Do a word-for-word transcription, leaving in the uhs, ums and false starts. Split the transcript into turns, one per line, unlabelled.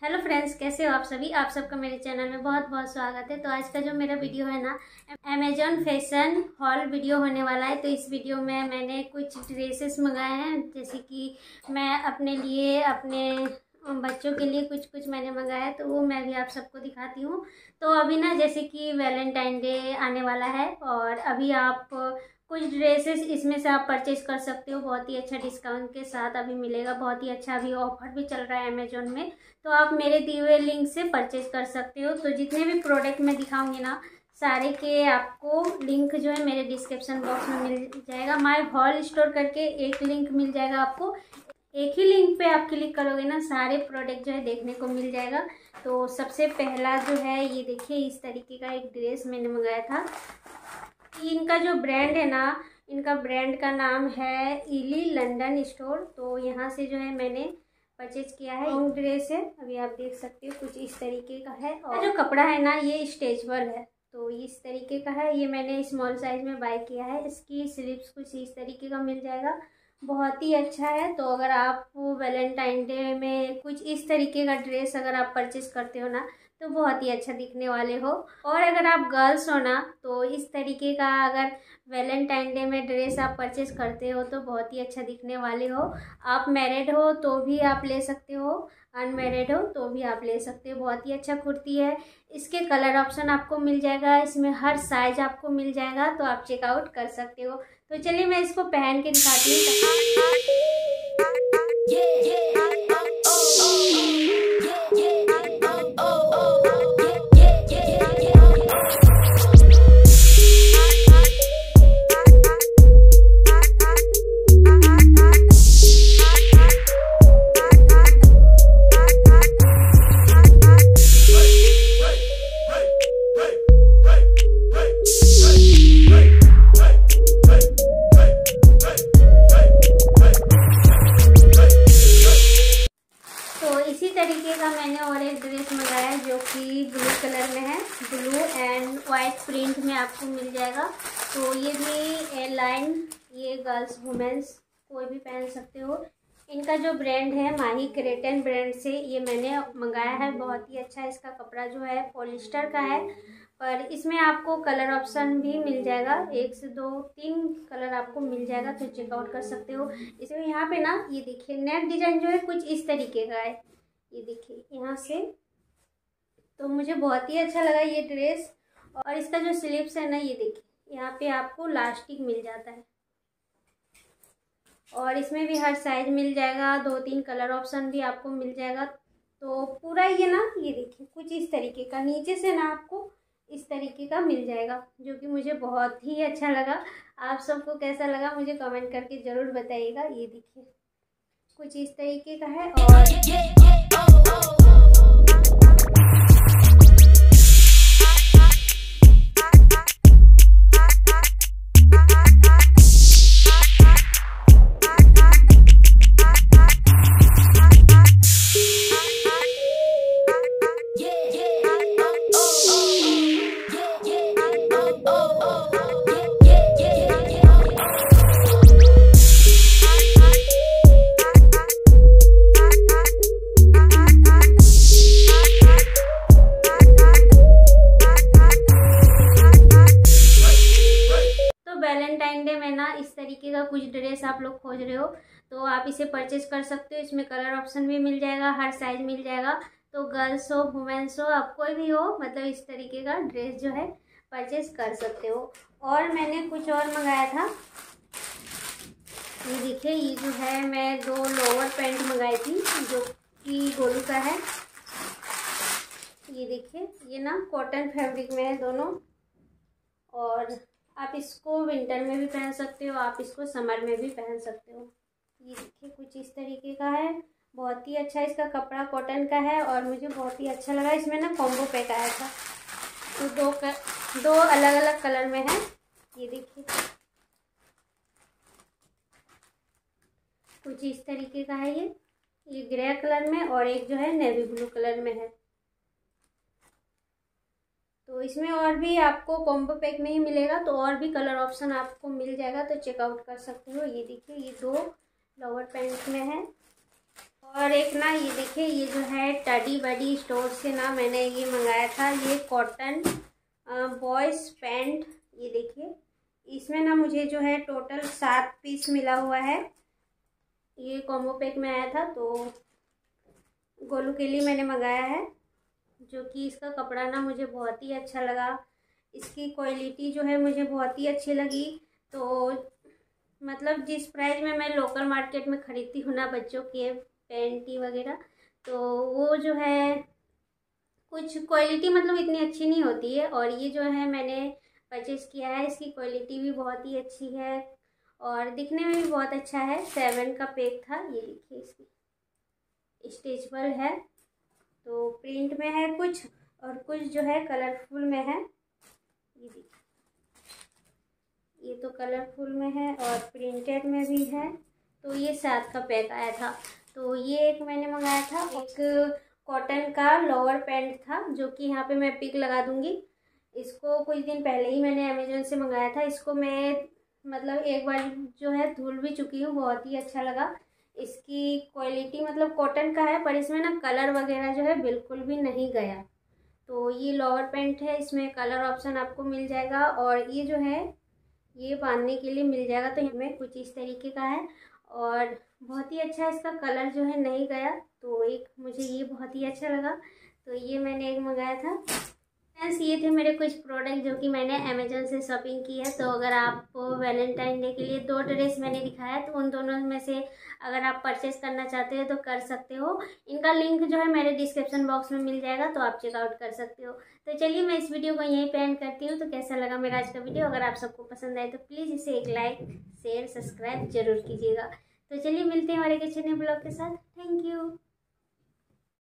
Hello friends, कैसे हो आप सभी। आप सबका मेरे चैनल में बहुत बहुत स्वागत है। तो आज का जो मेरा वीडियो है ना, अमेजॉन फैशन हॉल वीडियो होने वाला है। तो इस वीडियो में मैंने कुछ ड्रेसेस मंगाए हैं, जैसे कि मैं अपने लिए, अपने बच्चों के लिए कुछ कुछ मैंने मंगाया है, तो वो मैं भी आप सबको दिखाती हूँ। तो अभी ना, जैसे कि वैलेंटाइन डे आने वाला है और अभी आप कुछ ड्रेसेस इसमें से आप परचेज कर सकते हो। बहुत ही अच्छा डिस्काउंट के साथ अभी मिलेगा, बहुत ही अच्छा अभी ऑफर भी चल रहा है अमेजोन में। तो आप मेरे दिए हुए लिंक से परचेज कर सकते हो। तो जितने भी प्रोडक्ट मैं दिखाऊंगी ना, सारे के आपको लिंक जो है मेरे डिस्क्रिप्शन बॉक्स में मिल जाएगा। माय हॉल स्टोर करके एक लिंक मिल जाएगा आपको। एक ही लिंक पे आप क्लिक करोगे ना, सारे प्रोडक्ट जो है देखने को मिल जाएगा। तो सबसे पहला जो है, ये देखिए, इस तरीके का एक ड्रेस मैंने मंगाया था। इनका जो ब्रांड है ना, इनका ब्रांड का नाम है इली लंदन स्टोर। तो यहाँ से जो है मैंने परचेज किया है। लॉन्ग ड्रेस है, अभी आप देख सकते हो, कुछ इस तरीके का है। और जो कपड़ा है ना, ये स्ट्रेचेबल है, तो इस तरीके का है। ये मैंने स्मॉल साइज में बाय किया है। इसकी स्लीव्स कुछ इस तरीके का मिल जाएगा, बहुत ही अच्छा है। तो अगर आप वैलेंटाइन डे में कुछ इस तरीके का ड्रेस अगर आप परचेज करते हो ना, तो बहुत ही अच्छा दिखने वाले हो। और अगर आप गर्ल्स हो ना, तो इस तरीके का अगर वैलेंटाइन डे में ड्रेस आप परचेज करते हो तो बहुत ही अच्छा दिखने वाले हो। आप मैरिड हो तो भी आप ले सकते हो, अनमैरिड हो तो भी आप ले सकते हो। बहुत ही अच्छा कुर्ती है। इसके कलर ऑप्शन आपको मिल जाएगा, इसमें हर साइज आपको मिल जाएगा, तो आप चेकआउट कर सकते हो। तो चलिए मैं इसको पहन के दिखाती हूँ। इसी तरीके का मैंने और एक ड्रेस मंगाया है, जो कि ब्लू कलर में है। ब्लू एंड वाइट प्रिंट में आपको मिल जाएगा। तो ये भी ए लाइन, ये गर्ल्स वुमेन्स कोई भी पहन सकते हो। इनका जो ब्रांड है, माही क्रेटन ब्रांड से ये मैंने मंगाया है। बहुत ही अच्छा इसका कपड़ा जो है पॉलिस्टर का है, पर इसमें आपको कलर ऑप्शन भी मिल जाएगा। एक से दो तीन कलर आपको मिल जाएगा, तो चेकआउट कर सकते हो। इसमें यहाँ पे ना, ये देखिए, नेट डिजाइन जो है कुछ इस तरीके का है, ये देखिए यहाँ से। तो मुझे बहुत ही अच्छा लगा ये ड्रेस। और इसका जो स्लीव्स है ना, ये देखिए, यहाँ पे आपको लास्टिक मिल जाता है। और इसमें भी हर साइज मिल जाएगा, दो तीन कलर ऑप्शन भी आपको मिल जाएगा। तो पूरा ये ना, ये देखिए, कुछ इस तरीके का नीचे से ना आपको इस तरीके का मिल जाएगा, जो कि मुझे बहुत ही अच्छा लगा। आप सबको कैसा लगा मुझे कमेंट करके ज़रूर बताइएगा। ये देखिए कुछ इस तरीके का है। और वैलेंटाइन डे में ना, इस तरीके का कुछ ड्रेस आप लोग खोज रहे हो तो आप इसे परचेज कर सकते हो। इसमें कलर ऑप्शन भी मिल जाएगा, हर साइज मिल जाएगा। तो गर्ल्स हो, वुमेन्स हो, आप कोई भी हो, मतलब इस तरीके का ड्रेस जो है परचेज कर सकते हो। और मैंने कुछ और मंगाया था, ये देखिए, ये जो है, मैं दो लोअर पैंट मंगाई थी, जो कि गोलू का है। ये देखिए, ये ना कॉटन फैब्रिक में है दोनों। और आप इसको विंटर में भी पहन सकते हो, आप इसको समर में भी पहन सकते हो। ये देखिए कुछ इस तरीके का है, बहुत ही अच्छा इसका कपड़ा कॉटन का है और मुझे बहुत ही अच्छा लगा। इसमें ना कॉम्बो पैक आया था, तो दो कर, दो अलग अलग कलर में है। ये देखिए कुछ इस तरीके का है, ये ये ग्रे कलर में और एक जो है नेवी ब्लू कलर में है। तो इसमें और भी आपको कॉम्बो पैक में ही मिलेगा, तो और भी कलर ऑप्शन आपको मिल जाएगा, तो चेकआउट कर सकते हो। ये देखिए, ये दो लोअर पैंट में है और एक ना ये देखिए, ये जो है टडी बडी स्टोर से ना मैंने ये मंगाया था, ये कॉटन बॉयज़ पैंट। ये देखिए, इसमें ना मुझे जो है टोटल सात पीस मिला हुआ है। ये कॉम्बो पैक में आया था, तो गोलू के लिए मैंने मंगाया है, जो कि इसका कपड़ा ना मुझे बहुत ही अच्छा लगा। इसकी क्वालिटी जो है मुझे बहुत ही अच्छी लगी। तो मतलब जिस प्राइस में मैं लोकल मार्केट में ख़रीदती हूँ ना बच्चों के पैंटी वगैरह, तो वो जो है कुछ क्वालिटी मतलब इतनी अच्छी नहीं होती है। और ये जो है मैंने परचेज़ किया है, इसकी क्वालिटी भी बहुत ही अच्छी है और दिखने में भी बहुत अच्छा है। सेवन का पैक था। ये देखिए, इसकी स्ट्रेचेबल है, तो प्रिंट में है कुछ और कुछ जो है कलरफुल में है। ये देखिए, ये तो कलरफुल में है और प्रिंटेड में भी है। तो ये सात का पैक आया था। तो ये एक मैंने मंगाया था। एक कॉटन का लोअर पैंट था, जो कि यहाँ पे मैं पिक लगा दूंगी। इसको कुछ दिन पहले ही मैंने अमेजोन से मंगाया था। इसको मैं मतलब एक बार जो है धुल भी चुकी हूँ, बहुत ही अच्छा लगा। इसकी क्वालिटी मतलब कॉटन का है, पर इसमें ना कलर वगैरह जो है बिल्कुल भी नहीं गया। तो ये लोअर पैंट है, इसमें कलर ऑप्शन आपको मिल जाएगा और ये जो है ये बांधने के लिए मिल जाएगा। तो हमें कुछ इस तरीके का है और बहुत ही अच्छा है, इसका कलर जो है नहीं गया। तो एक मुझे ये बहुत ही अच्छा लगा, तो ये मैंने एक मंगाया था। फ्रेंड्स, ये थे मेरे कुछ प्रोडक्ट जो कि मैंने अमेजोन से शॉपिंग की है। तो अगर आप वैलेंटाइन डे के लिए दो ड्रेस मैंने दिखाया है, तो उन दोनों में से अगर आप परचेस करना चाहते हो तो कर सकते हो। इनका लिंक जो है मेरे डिस्क्रिप्शन बॉक्स में मिल जाएगा, तो आप चेकआउट कर सकते हो। तो चलिए मैं इस वीडियो को यहीं पे एंड करती हूँ। तो कैसा लगा मेरा आज का वीडियो? अगर आप सबको पसंद आए तो प्लीज़ इसे एक लाइक शेयर सब्सक्राइब जरूर कीजिएगा। तो चलिए मिलते हैं हमारे किसी नए ब्लॉग के साथ। Thank you.